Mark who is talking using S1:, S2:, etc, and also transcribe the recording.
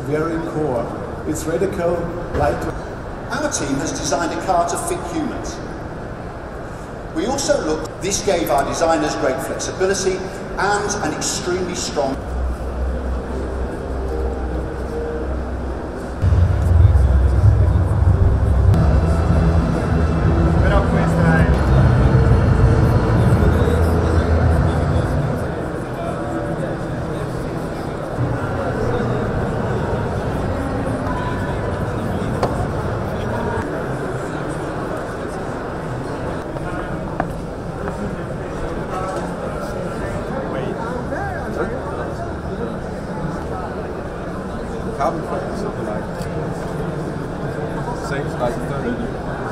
S1: very core. It's radical, lightweight.
S2: Our team has designed a car to fit humans. We also looked, this gave our designers great flexibility and an extremely strong.
S3: Carbon fiber, something like same like 30.